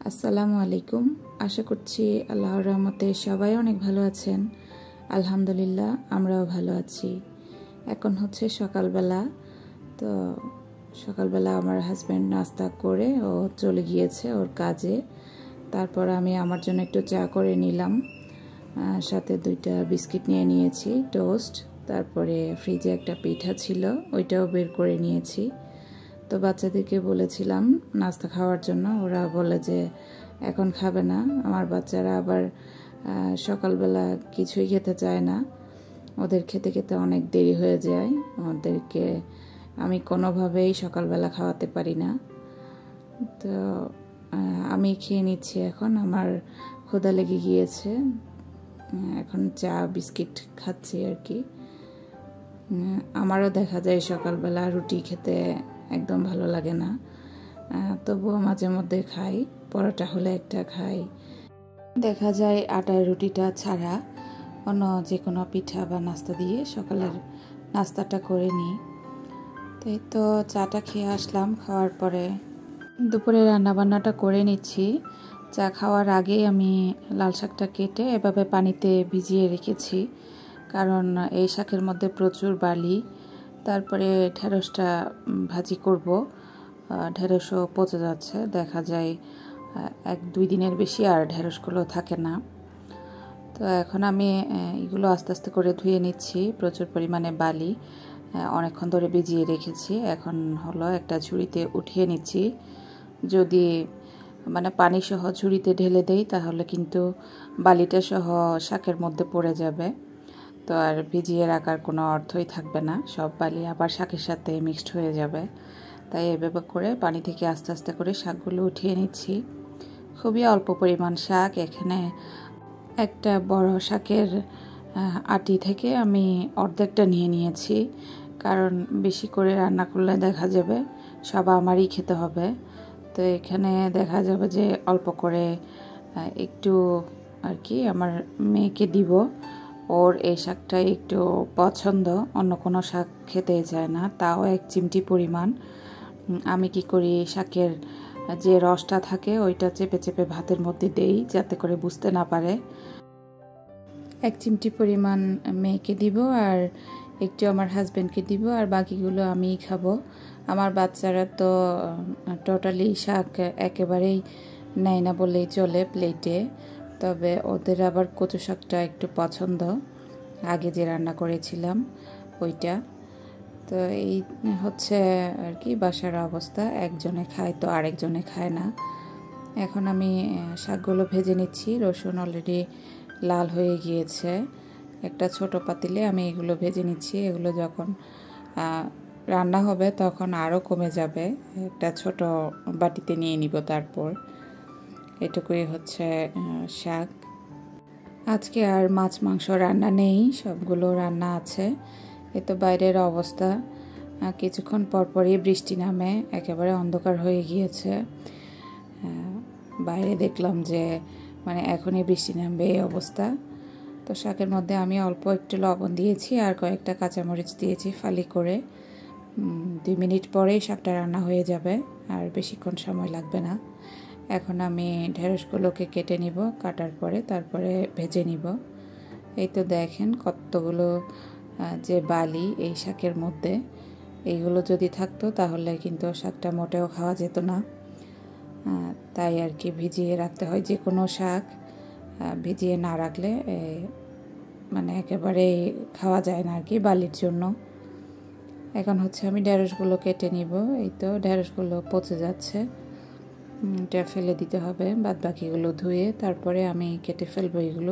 আসসালামু আলাইকুম। আশা করছি আল্লাহর রহমতে সবাই অনেক ভালো আছেন। আলহামদুলিল্লাহ আমরাও ভালো আছি। এখন হচ্ছে সকালবেলা। তো সকালবেলা আমার হাজব্যান্ড নাস্তা করে ও চলে গিয়েছে ওর কাজে। তারপর আমি আমার জন্য একটু চা করে নিলাম, সাথে 2টা বিস্কিট নিয়ে নিয়েছি, টোস্ট। তারপরে ফ্রিজে একটা পিঠা ছিল, ওইটাও বের করে নিয়েছি। তো বাচ্চাদেরকে বলেছিলাম নাস্তা খাওয়ার জন্য, ওরা বলে যে এখন খাবে না। আমার বাচ্চারা আবার সকালবেলা কিছুই খেতে চায় না, ওদের খেতে খেতে অনেক দেরি হয়ে যায়। ওদেরকে আমি কোনোভাবেই সকালবেলা খাওয়াতে পারি না। তো আমি খেয়ে নিচ্ছি, এখন আমার ক্ষুধা লেগে গিয়েছে, এখন চা বিস্কিট খাচ্ছি আর কি। আমারও দেখা যায় সকালবেলা রুটি খেতে একদম ভালো লাগে না, তবুও মাঝে মধ্যে খাই, পরোটা হলে একটা খাই। দেখা যায় আটার রুটিটা ছাড়া অন্য যে কোনো পিঠা বা নাস্তা দিয়ে সকালের নাস্তাটা করে নিই। তাই তো চাটা খেয়ে আসলাম, খাওয়ার পরে দুপুরে রান্নাবান্নাটা করে নিচ্ছি। চা খাওয়ার আগেই আমি লাল শাকটা কেটে এভাবে পানিতে ভিজিয়ে রেখেছি, কারণ এই শাকের মধ্যে প্রচুর বালি। তারপরে ঢেঁড়সটা ভাজি করব, ঢেঁড়সও পচে যাচ্ছে, দেখা যায় 1-2 দিনের বেশি আর ঢেঁড়সগুলো থাকে না। তো এখন আমি এগুলো আস্তে আস্তে করে ধুয়ে নিচ্ছি, প্রচুর পরিমাণে বালি, অনেকক্ষণ ধরে ভিজিয়ে রেখেছি। এখন হলো একটা ঝুড়িতে উঠিয়ে নিচ্ছি। যদি পানি সহ ঝুড়িতে ঢেলে দেই তাহলে কিন্তু বালিটা সহ শাকের মধ্যে পড়ে যাবে, তো আর ভিজিয়ে রাখার কোনো অর্থই থাকবে না, সব বালি আবার শাকের সাথে মিক্সড হয়ে যাবে। তাই এভাবে করে পানি থেকে আস্তে আস্তে করে শাকগুলো উঠিয়ে নিচ্ছি। খুবই অল্প পরিমাণ শাক, এখানে একটা বড় শাকের আটি থেকে আমি অর্ধেকটা নিয়ে নিয়েছি, কারণ বেশি করে রান্না করলে দেখা যাবে সব আমারই খেতে হবে। তো এখানে দেখা যাবে যে অল্প করে একটু আর কি আমার মেয়েকে দিব, ওর এই শাকটাই একটু পছন্দ, অন্য কোনো শাক খেতে চায় না, তাও 1 চিমটি পরিমাণ। আমি কি করি, শাকের যে রসটা থাকে ওইটা চেপে চেপে ভাতের মধ্যে দেই, যাতে করে বুঝতে না পারে। 1 চিমটি পরিমাণ মেয়েকে দিব আর একটু আমার হাজব্যান্ডকে দিব, আর বাকিগুলো আমিই খাবো। আমার বাচ্চারা তো টোটালি শাক একেবারেই নেয় না বললেই চলে প্লেটে, তবে ওদের আবার কচু শাকটা একটু পছন্দ, আগে যে রান্না করেছিলাম ওইটা। তো এই হচ্ছে আর কি বাসার অবস্থা, একজনে খায় তো আরেকজনে খায় না। এখন আমি শাকগুলো ভেজে নিচ্ছি, রসুন অলরেডি লাল হয়ে গিয়েছে। একটা ছোট পাতিলে আমি এগুলো ভেজে নিচ্ছি, এগুলো যখন রান্না হবে তখন আরও কমে যাবে, একটা ছোট বাটিতে নিয়ে নিব। তারপর এটুকুই হচ্ছে শাক। আজকে আর মাছ মাংস রান্না নেই, সবগুলো রান্না আছে। এ তো বাইরের অবস্থা, কিছুক্ষণ পরপরই বৃষ্টি নামে, একেবারে অন্ধকার হয়ে গিয়েছে। বাইরে দেখলাম যে এখনই বৃষ্টি নামবে এই অবস্থা। তো শাকের মধ্যে আমি অল্প একটু লবণ দিয়েছি আর কয়েকটা কাঁচামরিচ দিয়েছি ফালি করে। 2 মিনিট পরেই শাকটা রান্না হয়ে যাবে, আর বেশিক্ষণ সময় লাগবে না। এখন আমি ঢেঁড়সগুলোকে কেটে নিব, কাটার পরে তারপরে ভেজে নিব। এই তো দেখেন কতগুলো যে বালি এই শাকের মধ্যে, এইগুলো যদি থাকতো তাহলে কিন্তু শাকটা মোটেও খাওয়া যেত না। তাই আর কি ভিজিয়ে রাখতে হয়, যে কোনো শাক ভিজিয়ে না রাখলে একেবারে খাওয়া যায় না আর কি, বালির জন্য। এখন হচ্ছে আমি ঢেঁড়সগুলো কেটে নিব। এই তো ঢেঁড়সগুলো পচে যাচ্ছে, এটা ফেলে দিতে হবে, বাদ বাকিগুলো ধুয়ে তারপরে আমি কেটে ফেলবো এগুলো।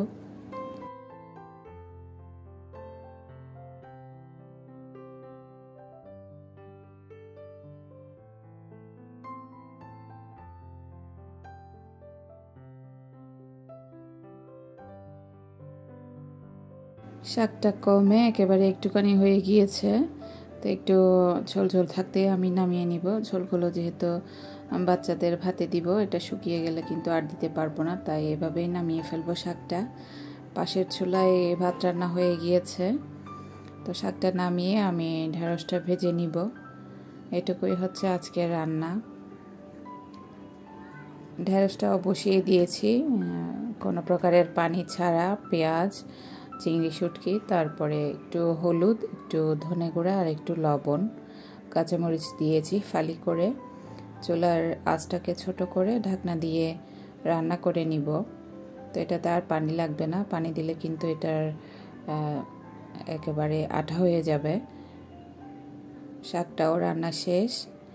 শাকটা কমে একেবারে একটুখানি হয়ে গিয়েছে, তো একটু ঝোল ঝোল থাকতে আমি নামিয়ে নিব। ঝোলগুলো যেহেতু বাচ্চাদের ভাতে দিব, এটা শুকিয়ে গেলে কিন্তু আর দিতে পারবো না, তাই এভাবেই নামিয়ে ফেলবো শাকটা। পাশের চুলায় ভাত রান্না হয়ে গিয়েছে, তো শাকটা নামিয়ে আমি ঢেঁড়সটা ভেজে নিব। এটুকুই হচ্ছে আজকের রান্না। ঢেঁড়সটাও বসিয়ে দিয়েছি কোনো প্রকারের পানি ছাড়া, পেঁয়াজ, চিংড়ি শুটকি, তারপরে একটু হলুদ, একটু ধনে গুঁড়া আর একটু লবণ, কাঁচামরিচ দিয়েছি ফালি করে। চুলার আঁচটাকে ছোট করে ঢাকনা দিয়ে রান্না করে নিব। তো এটাতে আর পানি লাগবে না, পানি দিলে কিন্তু এটার একেবারে আঠা হয়ে যাবে। শাকটাও রান্না শেষ।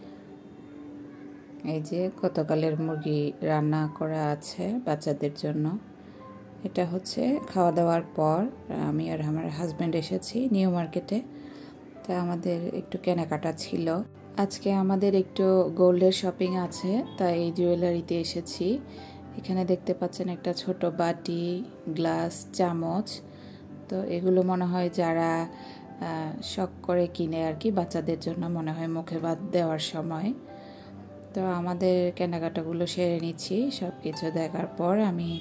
এই যে গতকালের মুরগি রান্না করা আছে বাচ্চাদের জন্য। এটা হচ্ছে খাওয়া দাওয়ার পর আমি আর আমার হাজব্যান্ড এসেছি নিউ মার্কেটে। তা আমাদের একটু কেনাকাটা ছিল। আজকে আমাদের একটু গোল্ডের শপিং আছে, তাই এই জুয়েলারিতে এসেছি। এখানে দেখতে পাচ্ছেন একটা ছোট বাটি, গ্লাস, চামচ। তো এগুলো মনে হয় যারা শখ করে কিনে আর কি, বাচ্চাদের জন্য মনে হয় মুখে ভাত দেওয়ার সময়। তো আমাদের কেনাকাটাগুলো সেরে নিচ্ছি। সব কিছু দেখার পর আমি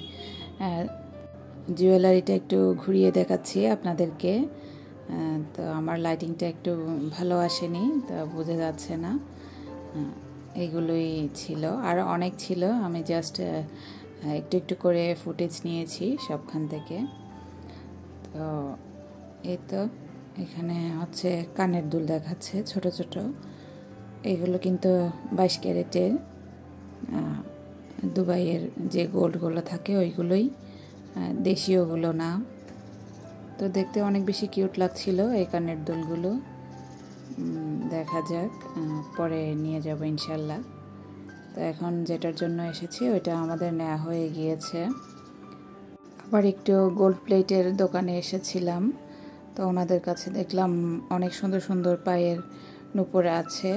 জুয়েলারিটা একটু ঘুরিয়ে দেখাচ্ছি আপনাদেরকে। তো আমার লাইটিংটা একটু ভালো আসেনি, তো বোঝা যাচ্ছে না। এগুলোই ছিল, আর অনেক ছিল। আমি জাস্ট একটু একটু করে ফুটেজ নিয়েছি সবখান থেকে। তো এই তো এখানে হচ্ছে কানের দুল দেখাচ্ছে ছোট ছোট। এগুলো কিন্তু 22 ক্যারেটের, দুবাইয়ের যে গোল্ডগুলো থাকে ওইগুলোই, দেশীয়গুলো না। তো দেখতে অনেক বেশি কিউট লাগছিল এই কানের দুলগুলো। দেখা যাক, পরে নিয়ে যাব ইনশাল্লাহ। তো এখন যেটার জন্য এসেছি ওইটা আমাদের নেওয়া হয়ে গিয়েছে। আবার একটু গোল্ড প্লেটের দোকানে এসেছিলাম। তো ওনাদের কাছে দেখলাম অনেক সুন্দর সুন্দর পায়ের নূপুর আছে,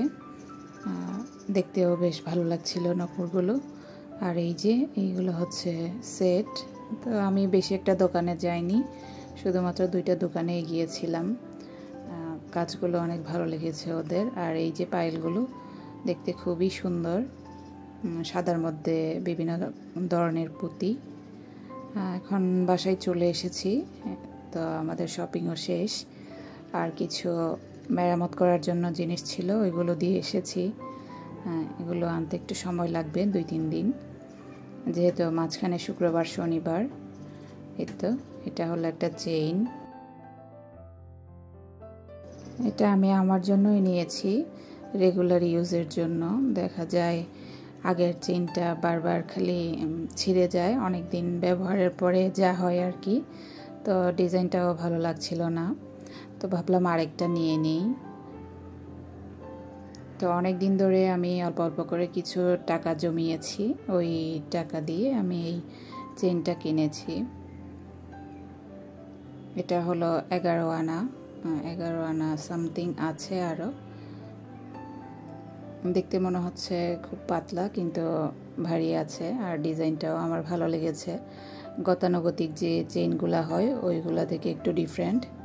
দেখতেও বেশ ভালো লাগছিল নূপুরগুলো। আর এই যে এইগুলো হচ্ছে সেট। তো আমি বেশি একটা দোকানে যাইনি, শুধুমাত্র 2টা দোকানে গিয়েছিলাম। কাজগুলো অনেক ভালো লেগেছে ওদের। আর এই যে পায়েলগুলো দেখতে খুবই সুন্দর, সাদার মধ্যে বিভিন্ন ধরনের পুঁতি। এখন বাসায় চলে এসেছি। তো আমাদের শপিংও শেষ। আর কিছু মেরামত করার জন্য জিনিস ছিল, ওইগুলো দিয়ে এসেছি। এগুলো আনতে একটু সময় লাগবে, 2-3 দিন, যেহেতু মাঝখানে শুক্রবার শনিবার। এই তো এটা হলো একটা চেইন। এটা আমি আমার জন্যই নিয়েছি, রেগুলার ইউজের জন্য। দেখা যায় আগের চেইনটা বারবার খালি ছিঁড়ে যায় অনেক দিন ব্যবহারের পরে, যা হয় আর কি। তো ডিজাইনটাও ভালো লাগছিল না, তো ভাবলাম আরেকটা নিয়ে নিই। তো অনেক দিন ধরে আমি অল্প অল্প করে কিছু টাকা জমিয়েছি, ওই টাকা দিয়ে আমি এই চেইনটা কিনেছি। এটা হলো 11 আনা, 11 আনা সামথিং আছে। আরও দেখতে মনে হচ্ছে খুব পাতলা, কিন্তু ভারী আছে। আর ডিজাইনটাও আমার ভালো লেগেছে, গতানুগতিক যে চেইনগুলো হয় ওইগুলো থেকে একটু ডিফারেন্ট।